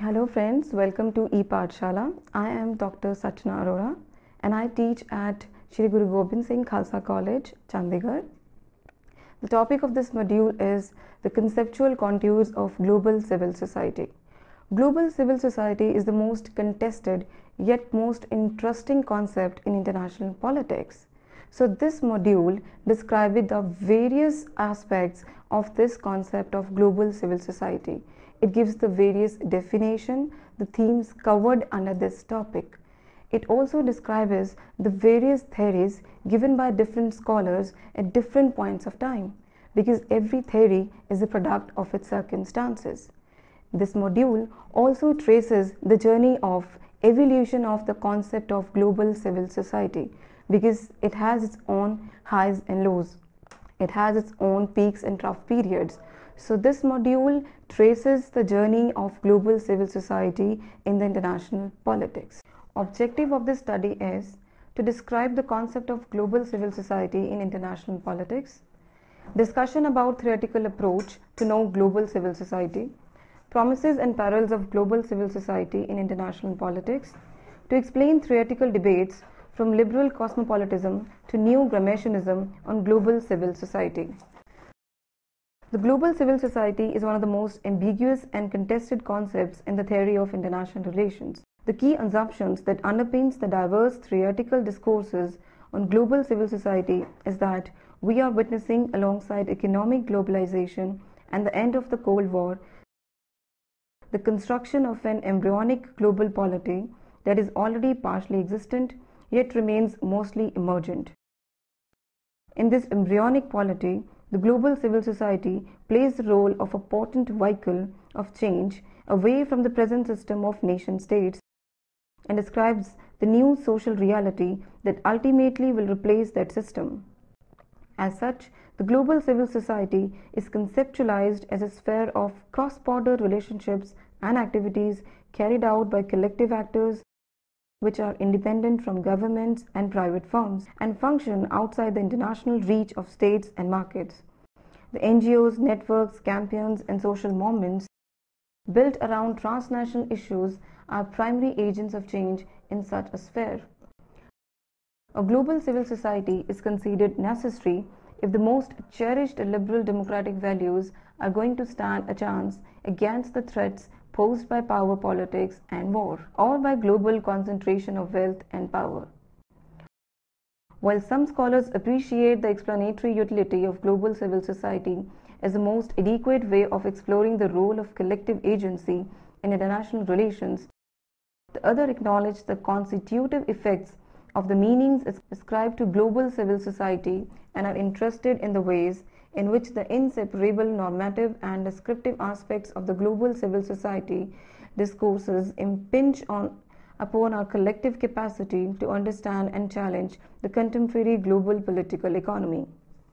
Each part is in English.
Hello friends, welcome to ePathshala. I am Dr. Sachna Arora and I teach at Shri Guru Gobind Singh Khalsa College, Chandigarh. The topic of this module is the conceptual contours of global civil society. Global civil society is the most contested yet most interesting concept in international politics. So this module describes the various aspects of this concept of global civil society. It gives the various definition, the themes covered under this topic. It also describes the various theories given by different scholars at different points of time, because every theory is a product of its circumstances. This module also traces the journey of evolution of the concept of global civil society, because it has its own highs and lows. It has its own peaks and trough periods. So this module traces the journey of global civil society in the international politics. Objective of this study is to describe the concept of global civil society in international politics, discussion about theoretical approach to know global civil society, promises and perils of global civil society in international politics, to explain theoretical debates from liberal cosmopolitanism to new Gramscianism on global civil society. The global civil society is one of the most ambiguous and contested concepts in the theory of international relations. The key assumptions that underpins the diverse theoretical discourses on global civil society is that we are witnessing, alongside economic globalization and the end of the Cold War, the construction of an embryonic global polity that is already partially existent yet remains mostly emergent. In this embryonic polity, the global civil society plays the role of a potent vehicle of change away from the present system of nation-states and describes the new social reality that ultimately will replace that system. As such, the global civil society is conceptualized as a sphere of cross-border relationships and activities carried out by collective actors which are independent from governments and private firms and function outside the international reach of states and markets. The NGOs, networks, campaigns, and social movements built around transnational issues are primary agents of change in such a sphere. A global civil society is considered necessary if the most cherished liberal democratic values are going to stand a chance against the threats posed by power politics and war, or by global concentration of wealth and power. While some scholars appreciate the explanatory utility of global civil society as the most adequate way of exploring the role of collective agency in international relations, the others acknowledge the constitutive effects of the meanings ascribed to global civil society and are interested in the ways in which the inseparable normative and descriptive aspects of the global civil society discourses impinge upon our collective capacity to understand and challenge the contemporary global political economy.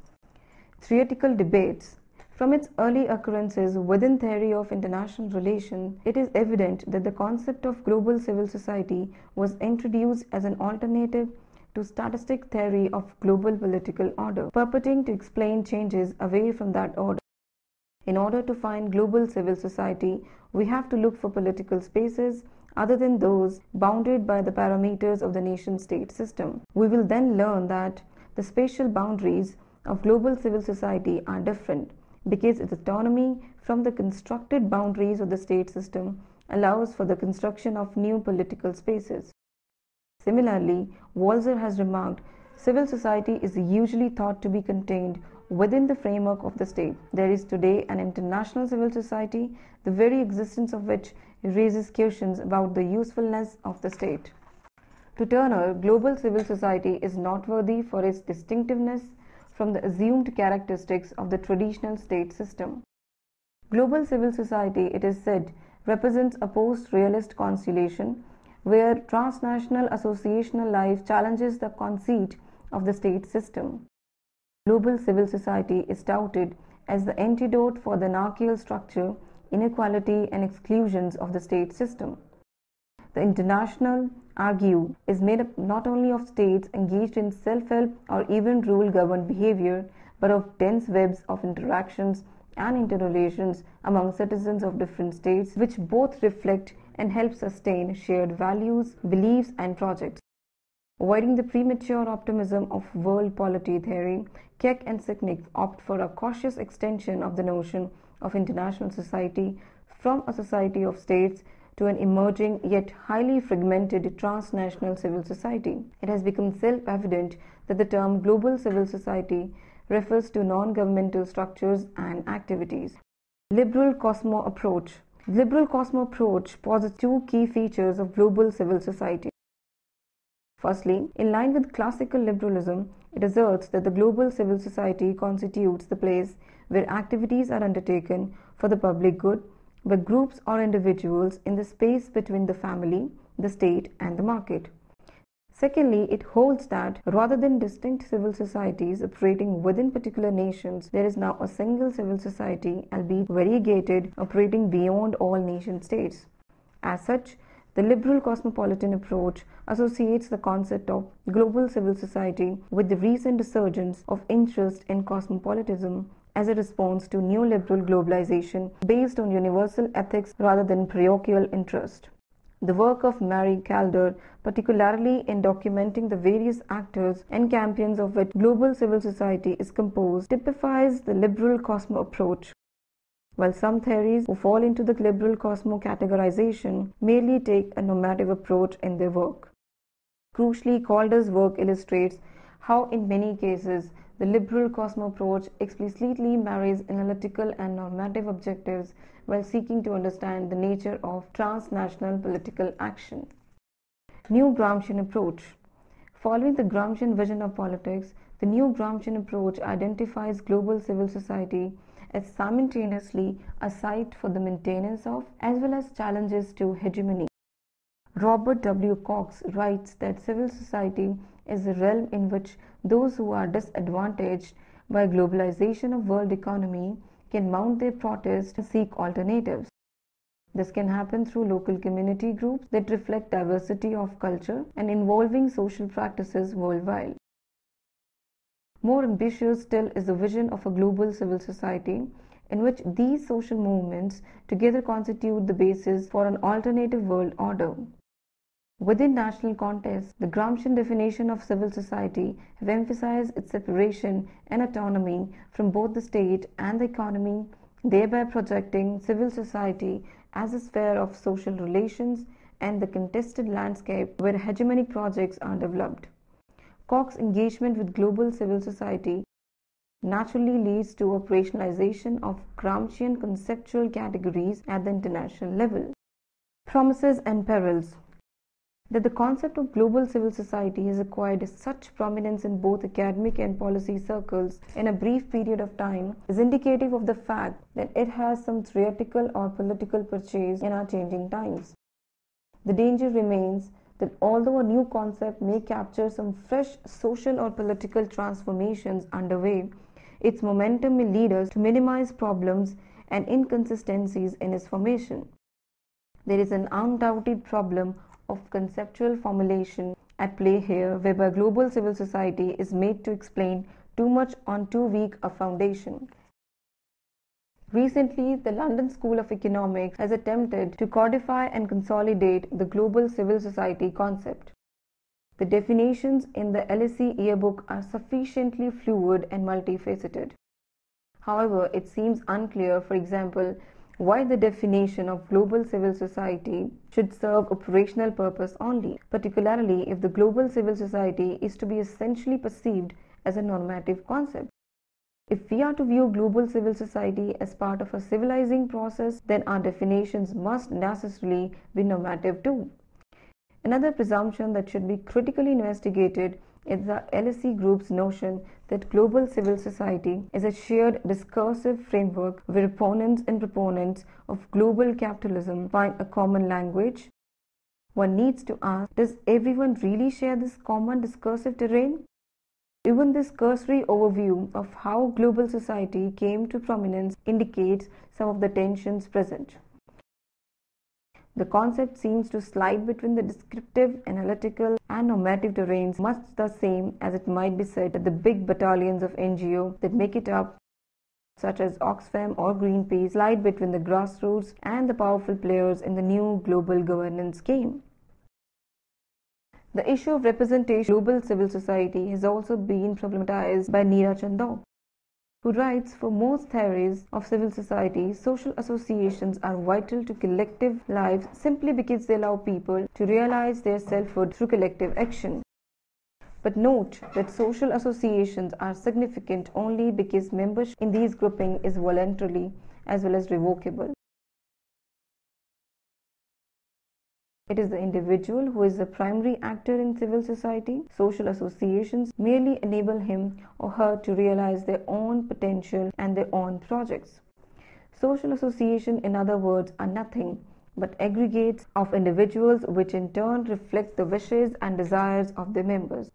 Theoretical debates. From its early occurrences within theory of international relations, it is evident that the concept of global civil society was introduced as an alternative to statistic theory of global political order, purporting to explain changes away from that order. In order to find global civil society, we have to look for political spaces other than those bounded by the parameters of the nation-state system. We will then learn that the spatial boundaries of global civil society are different, because its autonomy from the constructed boundaries of the state system allows for the construction of new political spaces. Similarly, Walzer has remarked, civil society is usually thought to be contained within the framework of the state. There is today an international civil society, the very existence of which raises questions about the usefulness of the state. To Turner, global civil society is noteworthy for its distinctiveness from the assumed characteristics of the traditional state system. Global civil society, it is said, represents a post-realist constellation where transnational associational life challenges the conceit of the state system. Global civil society is touted as the antidote for the anarchical structure, inequality, and exclusions of the state system. The international, argue, is made up not only of states engaged in self-help or even rule-governed behavior, but of dense webs of interactions and interrelations among citizens of different states, which both reflect and help sustain shared values, beliefs, and projects. Avoiding the premature optimism of world polity theory, Keck and Sicknick opt for a cautious extension of the notion of international society from a society of states to an emerging yet highly fragmented transnational civil society. It has become self-evident that the term global civil society refers to non-governmental structures and activities. Liberal Cosmo approach. The liberal Cosmo approach posits two key features of global civil society. Firstly, in line with classical liberalism, it asserts that the global civil society constitutes the place where activities are undertaken for the public good by groups or individuals in the space between the family, the state, and the market. Secondly, it holds that rather than distinct civil societies operating within particular nations, there is now a single civil society, albeit variegated, operating beyond all nation states. As such, the liberal cosmopolitan approach associates the concept of global civil society with the recent resurgence of interest in cosmopolitanism as a response to neoliberal globalization based on universal ethics rather than parochial interest. The work of Marie Calder, particularly in documenting the various actors and champions of which global civil society is composed, typifies the liberal cosmo approach. While some theories who fall into the liberal cosmo categorization merely take a normative approach in their work. Crucially, Calder's work illustrates how in many cases the liberal cosmo approach explicitly marries analytical and normative objectives while seeking to understand the nature of transnational political action. New Gramscian approach. Following the Gramscian vision of politics, the new Gramscian approach identifies global civil society as simultaneously a site for the maintenance of as well as challenges to hegemony. Robert W. Cox writes that civil society is a realm in which those who are disadvantaged by globalization of world economy can mount their protest and seek alternatives. This can happen through local community groups that reflect diversity of culture and involving social practices worldwide. More ambitious still is the vision of a global civil society in which these social movements together constitute the basis for an alternative world order. Within national contests, the Gramscian definition of civil society have emphasized its separation and autonomy from both the state and the economy, thereby projecting civil society as a sphere of social relations and the contested landscape where hegemonic projects are developed. Cox's engagement with global civil society naturally leads to operationalization of Gramscian conceptual categories at the international level. Promises and perils. That the concept of global civil society has acquired such prominence in both academic and policy circles in a brief period of time is indicative of the fact that it has some theoretical or political purchase in our changing times. The danger remains that although a new concept may capture some fresh social or political transformations underway, its momentum may lead us to minimize problems and inconsistencies in its formation. There is an undoubted problem of conceptual formulation at play here, whereby global civil society is made to explain too much on too weak a foundation. Recently, the London School of Economics has attempted to codify and consolidate the global civil society concept. The definitions in the LSE yearbook are sufficiently fluid and multifaceted. However, it seems unclear, for example, why the definition of global civil society should serve operational purpose only, particularly if the global civil society is to be essentially perceived as a normative concept. If we are to view global civil society as part of a civilizing process, then our definitions must necessarily be normative too. Another presumption that should be critically investigated is the LSE group's notion that global civil society is a shared discursive framework where opponents and proponents of global capitalism find a common language. One needs to ask, does everyone really share this common discursive terrain? Even this cursory overview of how global society came to prominence indicates some of the tensions present. The concept seems to slide between the descriptive, analytical, and normative terrains, much the same as it might be said that the big battalions of NGO that make it up such as Oxfam or Greenpeace slide between the grassroots and the powerful players in the new global governance game. The issue of representation in global civil society has also been problematized by Neera Chandok, who writes, for most theories of civil society, social associations are vital to collective life simply because they allow people to realize their selfhood through collective action. But note that social associations are significant only because membership in these groupings is voluntary as well as revocable. It is the individual who is the primary actor in civil society. Social associations merely enable him or her to realize their own potential and their own projects. Social associations, in other words, are nothing but aggregates of individuals which in turn reflect the wishes and desires of their members.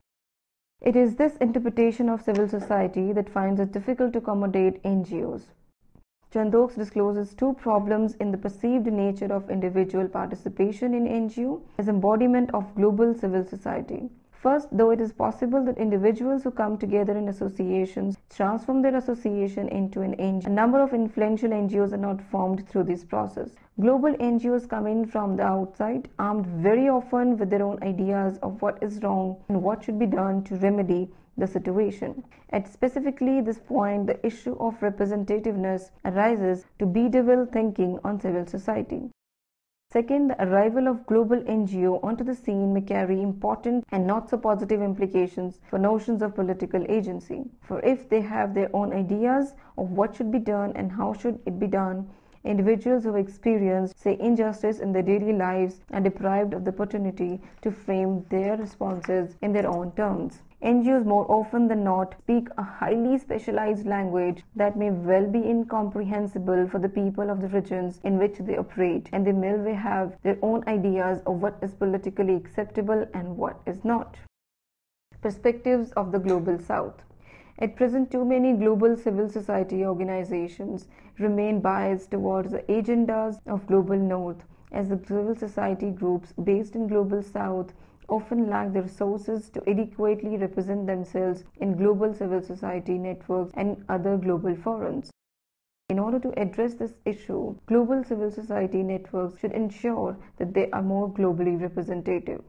It is this interpretation of civil society that finds it difficult to accommodate NGOs. Chandok discloses two problems in the perceived nature of individual participation in NGO as embodiment of global civil society. First, though it is possible that individuals who come together in associations transform their association into an NGO, a number of influential NGOs are not formed through this process. Global NGOs come in from the outside, armed very often with their own ideas of what is wrong and what should be done to remedy the situation. At specifically this point, the issue of representativeness arises to bedevil thinking on civil society. Second, the arrival of global NGO onto the scene may carry important and not so positive implications for notions of political agency. For if they have their own ideas of what should be done and how should it be done, individuals who have experienced, say, injustice in their daily lives are deprived of the opportunity to frame their responses in their own terms. NGOs more often than not speak a highly specialized language that may well be incomprehensible for the people of the regions in which they operate, and they may well have their own ideas of what is politically acceptable and what is not. Perspectives of the Global South. At present, too many global civil society organizations remain biased towards the agendas of Global North, as the civil society groups based in Global South often lack the resources to adequately represent themselves in global civil society networks and other global forums. In order to address this issue, global civil society networks should ensure that they are more globally representative.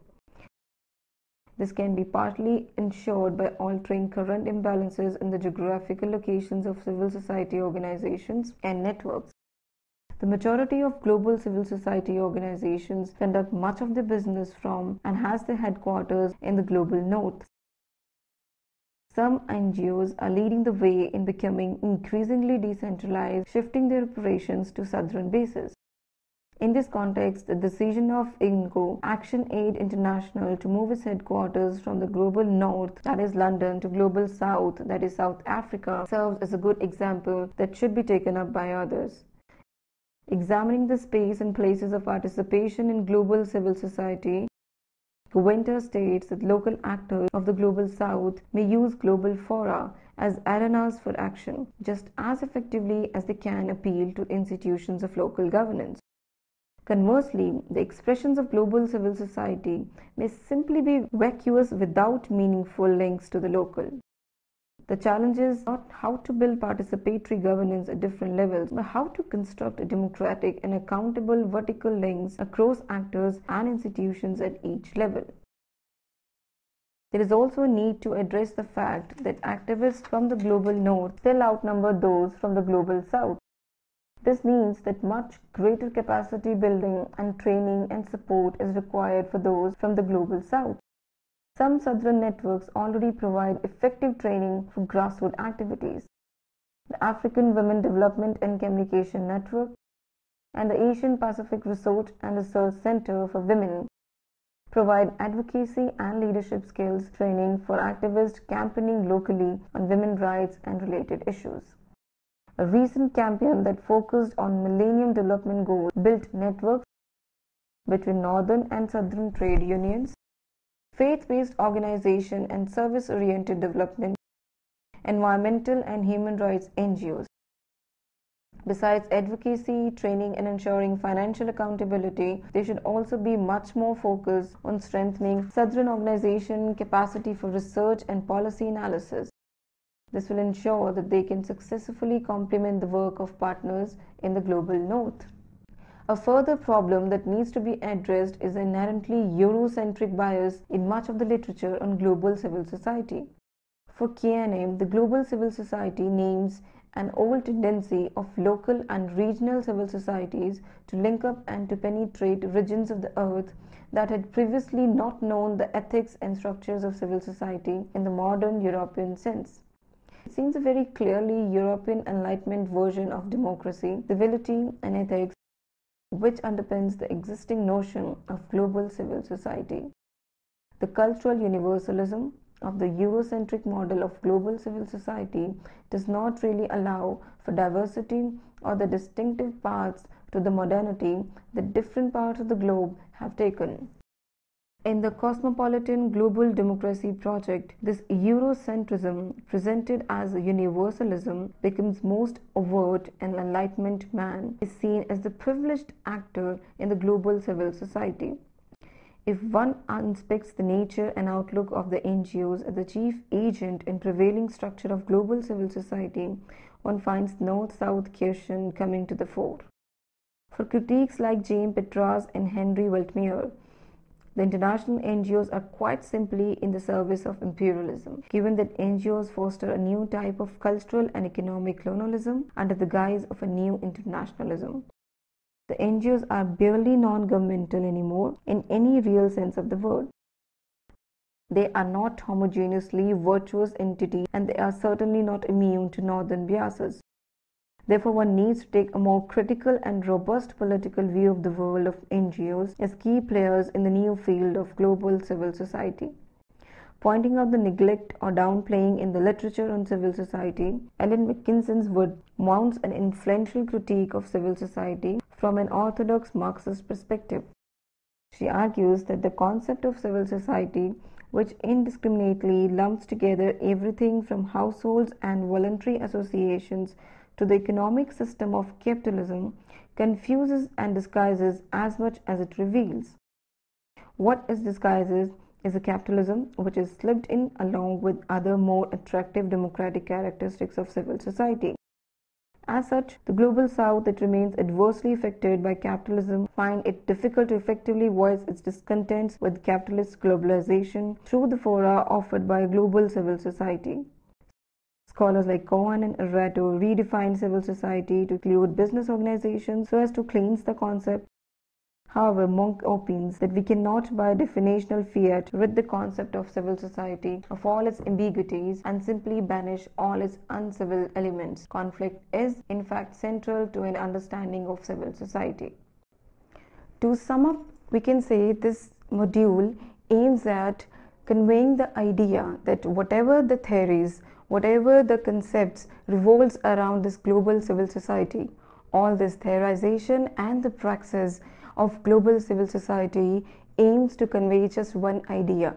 This can be partly ensured by altering current imbalances in the geographical locations of civil society organizations and networks. The majority of global civil society organizations conduct much of their business from and has their headquarters in the global north. Some NGOs are leading the way in becoming increasingly decentralized, shifting their operations to southern bases. In this context, the decision of INGO, Action Aid International, to move its headquarters from the global north, that is London, to global south, that is South Africa, serves as a good example that should be taken up by others. Examining the space and places of participation in global civil society, Gwenter states that local actors of the Global South may use global fora as arenas for action, just as effectively as they can appeal to institutions of local governance. Conversely, the expressions of global civil society may simply be vacuous without meaningful links to the local. The challenge is not how to build participatory governance at different levels, but how to construct a democratic and accountable vertical links across actors and institutions at each level. There is also a need to address the fact that activists from the global north still outnumber those from the global south. This means that much greater capacity building and training and support is required for those from the global south. Some southern networks already provide effective training for grassroots activities. The African Women Development and Communication Network and the Asian Pacific Research and Research Center for Women provide advocacy and leadership skills training for activists campaigning locally on women's rights and related issues. A recent campaign that focused on Millennium Development Goals built networks between northern and southern trade unions, faith-based organization and service-oriented development, environmental and human rights NGOs. Besides advocacy, training and ensuring financial accountability, there should also be much more focus on strengthening southern organization capacity for research and policy analysis. This will ensure that they can successfully complement the work of partners in the global north. A further problem that needs to be addressed is the inherently Eurocentric bias in much of the literature on global civil society. For KNM, the global civil society names an old tendency of local and regional civil societies to link up and to penetrate regions of the earth that had previously not known the ethics and structures of civil society in the modern European sense. It seems a very clearly European Enlightenment version of democracy, civility, and ethics, which underpins the existing notion of global civil society. The cultural universalism of the Eurocentric model of global civil society does not really allow for diversity or the distinctive paths to the modernity that different parts of the globe have taken. In the cosmopolitan global democracy project, this Eurocentrism, presented as a universalism, becomes most overt, and Enlightenment man is seen as the privileged actor in the global civil society. If one inspects the nature and outlook of the NGOs as the chief agent in prevailing structure of global civil society, one finds North-South question coming to the fore. For critiques like James Petras and Henry Weltmeier, the international NGOs are quite simply in the service of imperialism, given that NGOs foster a new type of cultural and economic colonialism under the guise of a new internationalism. The NGOs are barely non-governmental anymore in any real sense of the word. They are not homogeneously virtuous entities, and they are certainly not immune to northern biases. Therefore, one needs to take a more critical and robust political view of the world of NGOs as key players in the new field of global civil society. Pointing out the neglect or downplaying in the literature on civil society, Ellen Mackinson's Wood mounts an influential critique of civil society from an orthodox Marxist perspective. She argues that the concept of civil society, which indiscriminately lumps together everything from households and voluntary associations to the economic system of capitalism, confuses and disguises as much as it reveals. What it disguises is a capitalism which is slipped in along with other more attractive democratic characteristics of civil society. As such, the global south that remains adversely affected by capitalism find it difficult to effectively voice its discontents with capitalist globalization through the fora offered by a global civil society. Scholars like Cohen and Arato redefine civil society to include business organizations so as to cleanse the concept. However, Monk opines that we cannot by definitional fiat rid the concept of civil society of all its ambiguities and simply banish all its uncivil elements. Conflict is, in fact, central to an understanding of civil society. To sum up, we can say this module aims at conveying the idea that whatever the theories, whatever the concepts revolves around this global civil society, all this theorization and the praxis of global civil society aims to convey just one idea,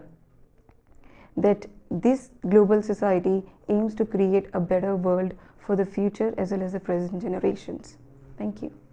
that this global society aims to create a better world for the future as well as the present generations. Thank you.